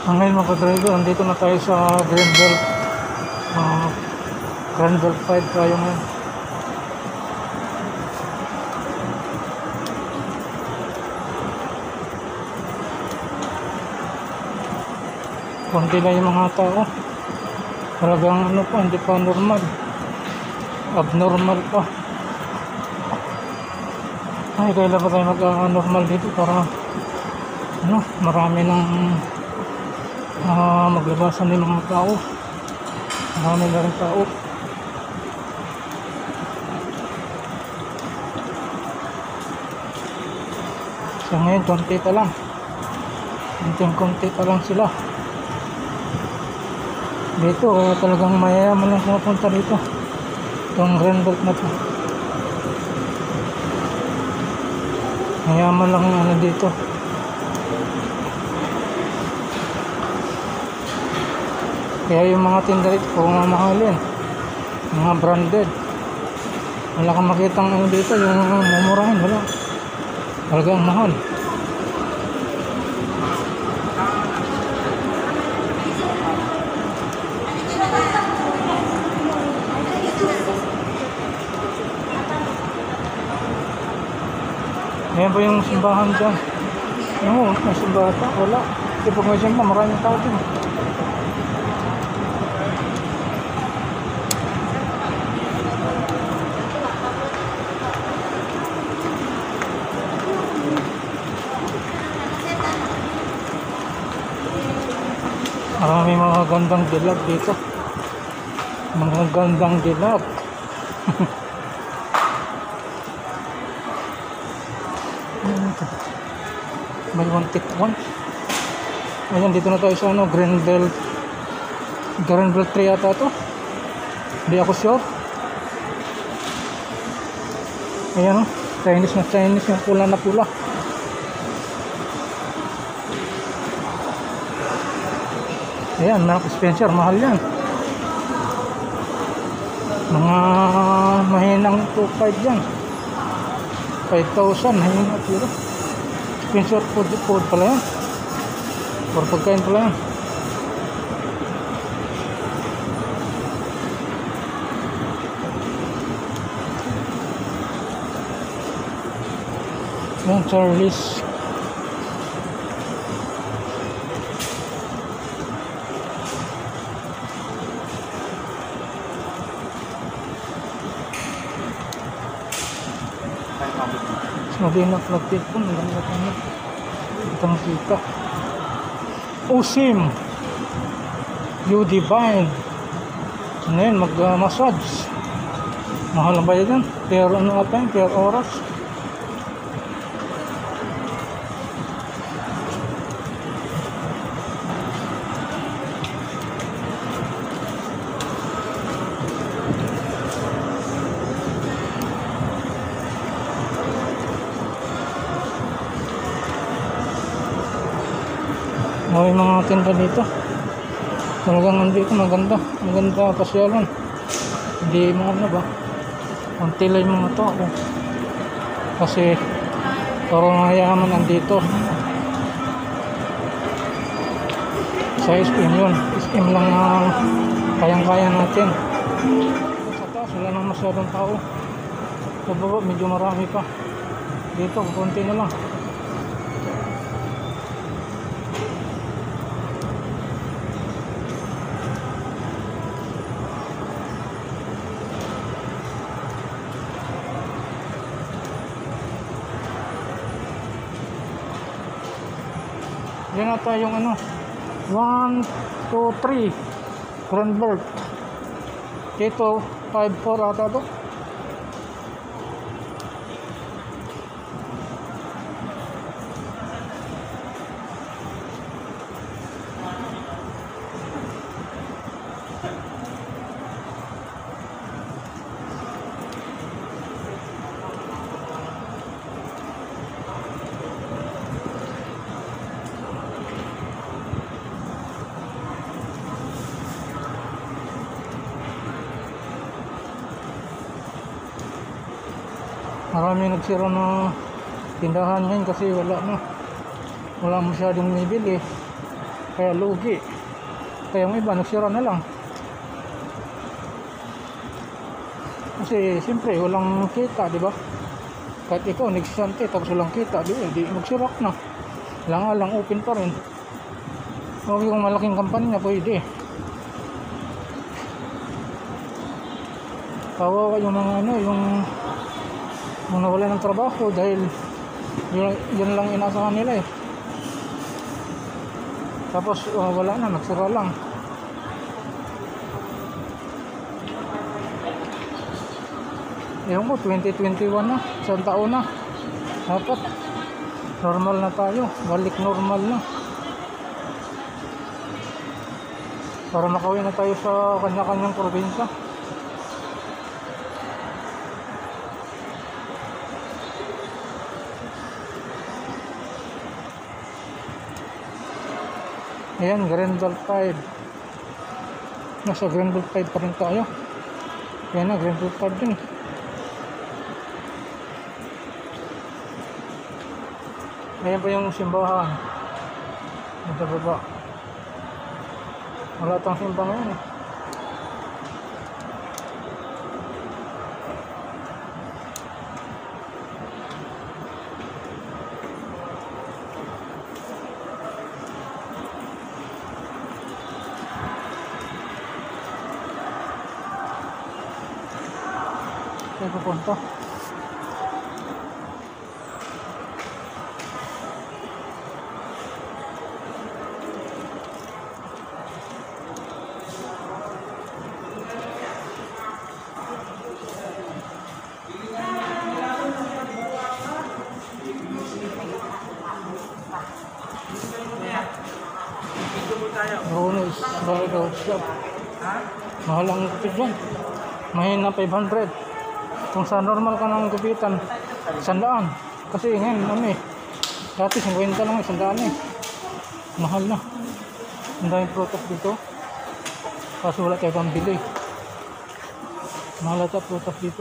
Ngayon mga ka-driver, andito na tayo sa Greenbelt. Greenbelt 5 tayo ngayon. Konti na yung mga tao. Talagang ano pa, hindi pa normal. Abnormal pa. Ay, kailan pa tayo mag-normal dito para ano, marami ng maglabasan ng mga tao. Marami na rin tao. So ngayon, konti pa lang. Konti pa lang sila. Dito, talagang mayayaman lang pumunta dito. Itong Greenbelt na to. Mayaman lang ano dito. Kaya yung mga tinda dito, kung mamahalin, mga branded. Wala kang makitang ano dito, yung mumurahin, wala. Talagang mahal. Ayan po yung simbahan dyan. Oo, may simbahan pa, wala. Kasi pag may simbahan, maraming tao din. Marami mga gandang dilag dito. Mga gandang dilag. May one tick one. Ayan, dito na tayo sa ano, Greenbelt 3 yata to. Hindi ako sure. Ayan o, Chinese na Chinese, yung pula na pula. Ayan, Mark Spencer, mahal yan. Mga mahinang 2.5 yan. 5,000, mahina puro. Spencer food pala yan. Or pagkain pala yan. Ayan, Charlie's. Sabi na flagtip po, naganda kami. Itang kita. Usim. You Divine. Ano yun, mag-massage. Mahal ba yun? Per ano ata yun? Per oras. May mga tinda dito. Talagang nandito maganda. Maganda pasyalan. Hindi mo ano ba. Konti lang yung mga tao. Kasi parang mayaman nandito. Sa SM yun. SM lang kayang-kaya natin. Sa taas wala nang masyadong tao. Sa baba medyo marami pa. Dito konti na lang. Yan ata yung ano 1, 2, 3 Greenbelt. Dito 5-4 ata to. Marami nagsira na tindahan ngayon kasi wala masyadong bibili. kaya lugi. Kaya yung iba nagsira na lang. Kasi siyempre walang kita, di ba? Kahit ikaw nagsisante tapos walang kita, di magsirak na. Lang open pa rin. Okay, kung malaking kampanya pwede. Kawawa yung mga yung nawala ng trabaho dahil yun lang inasahan nila eh. Tapos wala na, nagsara lang. Ewan ko, 2021 na, isang taon na. Dapat normal na tayo, balik normal na. Para makauwi na tayo sa kanya-kanyang probinsya. Ayan, Greenbelt 5. Nasa Greenbelt 5 pa rin tayo. Ayan na, Greenbelt 5 din. Ayan pa yung simbahan. Sa baba. Wala tang simbahan ngayon eh. Saan pupunta? Ronis, Bardo Shop. Mahal ang gupit dyan. Mahina 500. Kung sa normal ka ng gupitan, 100. Kasi ngayon, dati 50 lang, 100 eh. Mahal na. Ang daming product dito. Kaso wala tayo pang bili. Mahal ata product dito.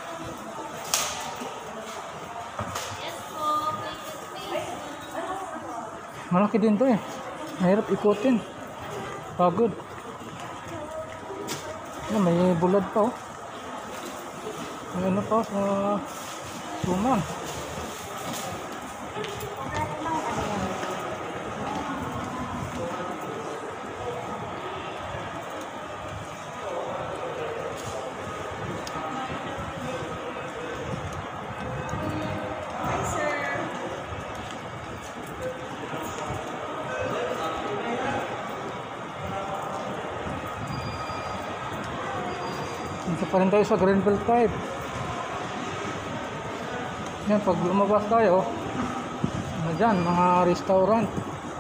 Malaki din to eh. Mahirap ikutin. Pagod. May bulad pa oh. May ano pa sa suman. Dito pa rin tayo sa Greenbelt 5. Yan, pag lumabas tayo, ano dyan, mga restaurant.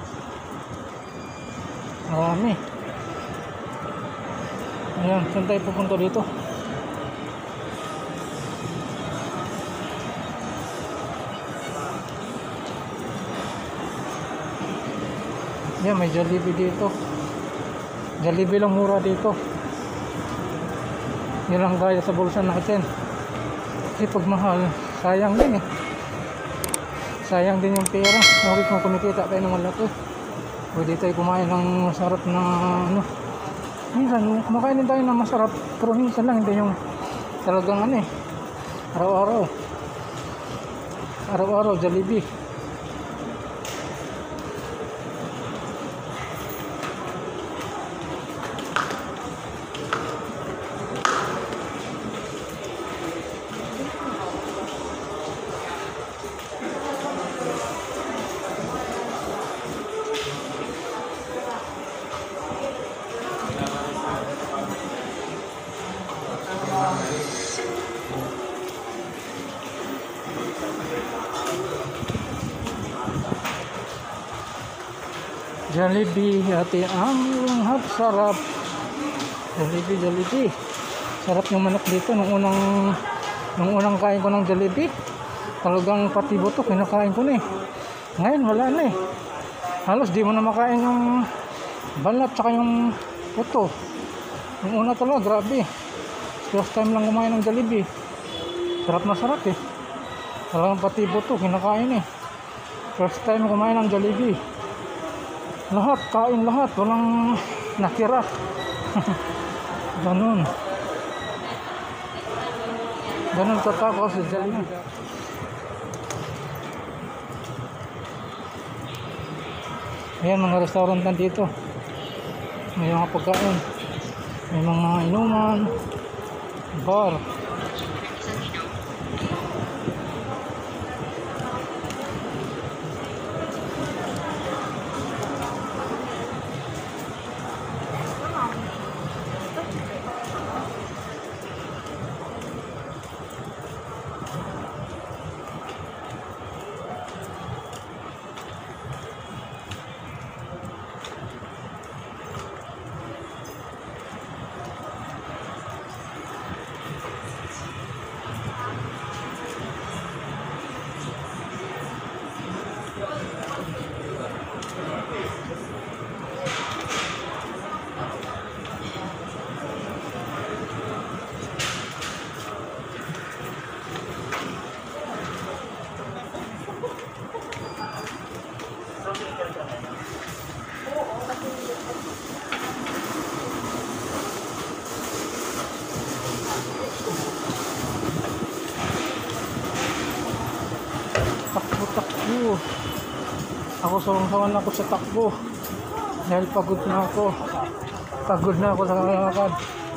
Marami. Ayan, saan tayo pupunta dito? Yan, may Jollibee dito. Jollibee lang mura dito. Yun lang gaya sa bulsa natin. Kasi pag mahal, sayang din eh. Sayang din yung pera. Okay kung kumikita tayo ng malaki. Pwede tayo kumain ng masarap na ano. Minsan, kumakain din tayo ng masarap. Pero minsan lang, hindi yung talagang ano eh. Araw-araw. Araw-araw, Jollibee. Jollibee, ate ang sarap. Jollibee. Sarap yung manok dito nung unang kain ko ng Jollibee. Talagang pati buto kinakain ko na eh. Ngayon wala na eh. Halos di mo na makain yung balat tsaka yung buto. Yung una talaga grabe. First time lang kumain ng Jollibee. Sarap na sarap eh. Talagang pati buto kinakain eh. First time kumain ng Jollibee. Lahat, kain lahat. Walang nakira. Ganun. Ganun katako si Jalina. Ayan mga restaurant na dito. May mga pagkain. May mga inuman. Bar. Takbo. Ako sawang-sawan ako sa takbo. Dahil pagod na ako. Pagod na ako sa kalakad.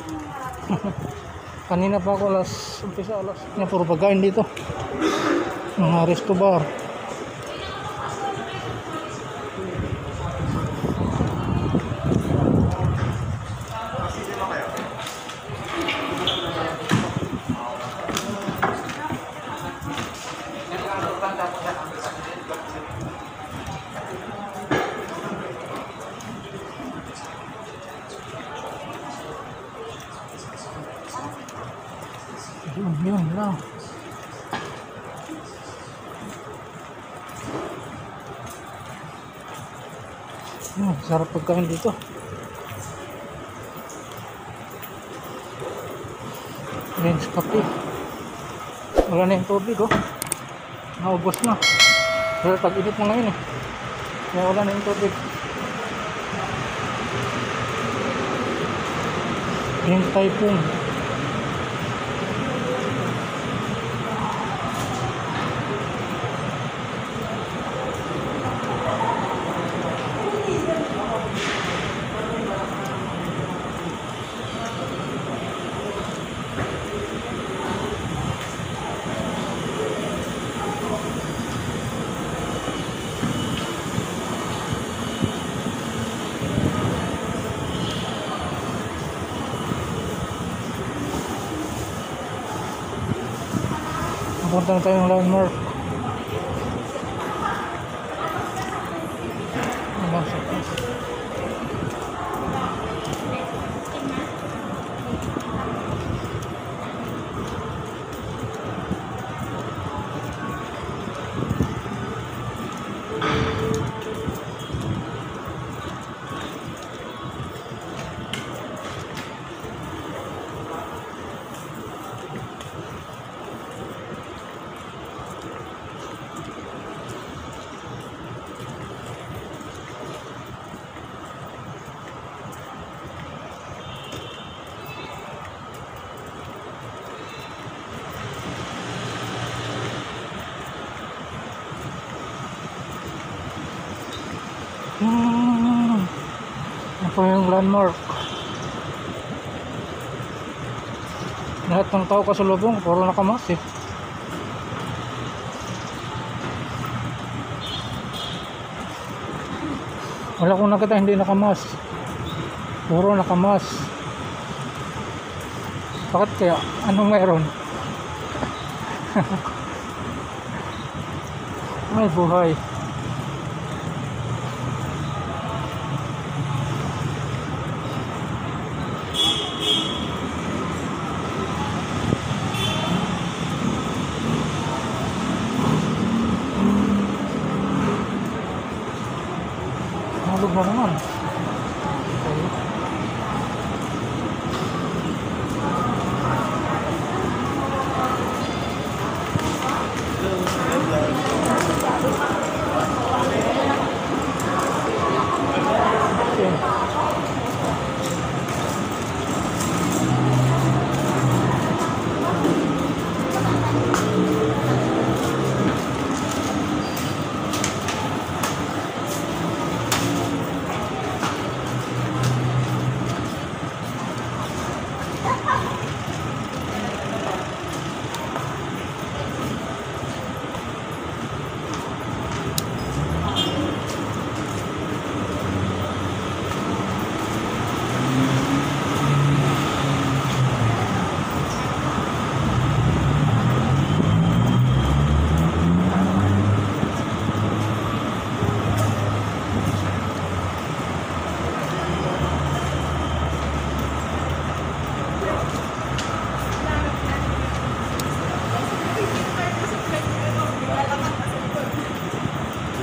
Kanina pa ako umpisa alas. Yan, puro pagkain dito. Mga resto bar. Yun lang. Sarap pagkain dito. Range kape. Wala na yung tubig, oh. Naubos na. Pero tag-init mo ngayon, eh. Kaya wala na yung tubig. Yung typhoon. Punta na tayong landmark. Ito yung landmark. Lahat ng tao kasalubong puro nakamas, eh. Wala kong nakita hindi nakamas. Puro nakamas. Bakit kaya? Anong meron? May buhay. Nalog na naman.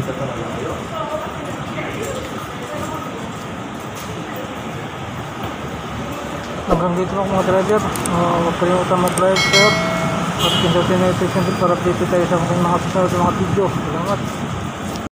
Hanggang dito lang mga driver. Huwag kalimutan mag-like, share at pindutin na ito para update tayo sa mga susunod na mga video. Salamat.